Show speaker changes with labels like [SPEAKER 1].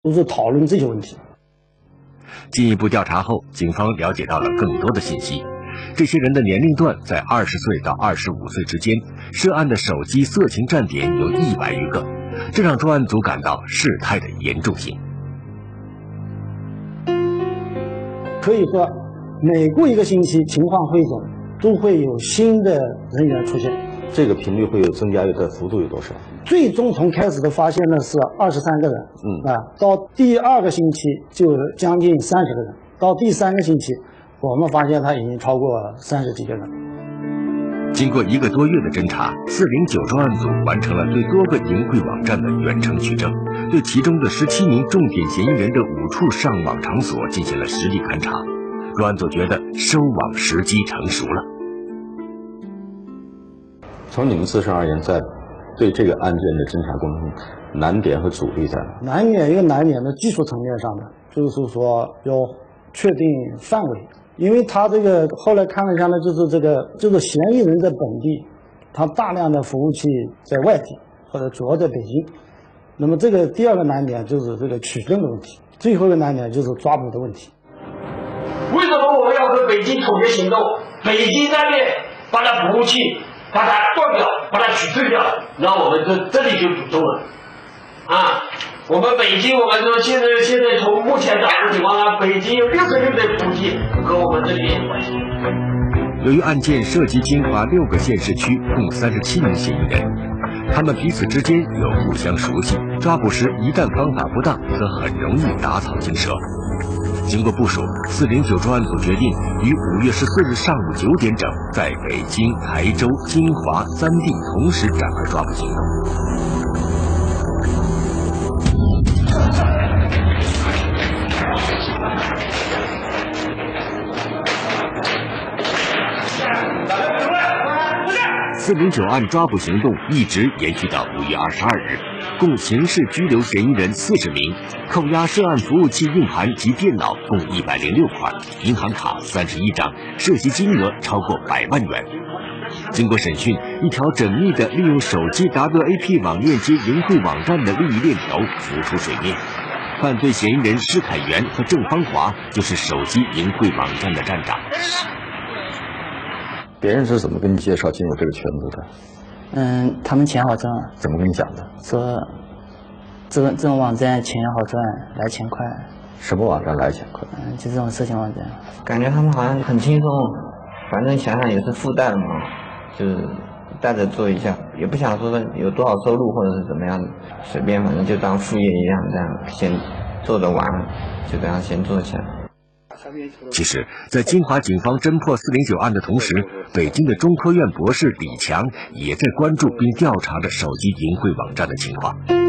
[SPEAKER 1] 都是讨论这些问题。
[SPEAKER 2] 进一步调查后，警方了解到了更多的信息。这些人的年龄段在20岁到25岁之间，涉案的手机色情站点有100余个，这让专案组感到事态的严重性。
[SPEAKER 1] 可以说，每过1个星期，情况汇总，都会有新的人员出现。
[SPEAKER 3] 这个频率会有增加的幅度有多少？
[SPEAKER 1] 最终从开始的发现呢是23个人，到第2个星期就将近30个人，到第3个星期，我们发现他已经超过30几个人。
[SPEAKER 2] 经过1个多月的侦查，409专案组完成了对多个淫秽网站的远程取证，对其中的17名重点嫌疑人的5处上网场所进行了实地勘查。专案组觉得收网时机成熟了。
[SPEAKER 3] 从你们自身而言，在对这个案件的侦查过程中，难点和阻力在哪？
[SPEAKER 1] 一个难点的技术层面上的，就是说要确定范围，因为他这个后来看了一下呢，就是嫌疑人在本地，他大量的服务器在外地或者主要在北京。那么这个第2个难点就是这个取证的问题，最后一个难点就是抓捕的问题。
[SPEAKER 4] 为什么我们要和北京统一行动？北京那边把它服务器把它断掉，把它取证掉，然后我们这里就主动了。我们北京，我们说现在从目前掌握的情况下，北京有66对服务器和我们这里有关系。
[SPEAKER 2] 由于案件涉及金华6个县市区，共37名嫌疑人，他们彼此之间有互相熟悉，抓捕时一旦方法不当，则很容易打草惊蛇。经过部署，409专案组决定于5月14日上午9点整，在北京、台州、金华3地同时展开抓捕行动。409案抓捕行动一直延续到5月22日，共刑事拘留嫌疑人40名，扣押涉案服务器硬盘及电脑共106块，银行卡31张，涉及金额超过100万元。经过审讯，一条缜密的利用手机 WAP 网链接淫秽网站的利益链条浮出水面。犯罪嫌疑人施凯元和郑芳华就是手机淫秽网站的站长。
[SPEAKER 3] 别人是怎么跟你介绍进入这个圈子的？
[SPEAKER 5] 他们钱好赚。
[SPEAKER 3] 怎么跟你讲的？
[SPEAKER 5] 说这种网站钱好赚，来钱快。
[SPEAKER 3] 什么网站来钱快？
[SPEAKER 5] 就这种色情网站。
[SPEAKER 6] 感觉他们好像很轻松，反正想想也是附带的嘛，就是带着做一下，也不想说有多少收入或者是怎么样，随便反正就当副业一样，这样先做着玩，就这样先做起来。
[SPEAKER 2] 其实，在金华警方侦破409案的同时，北京的中科院博士李强也在关注并调查着手机淫秽网站的情况。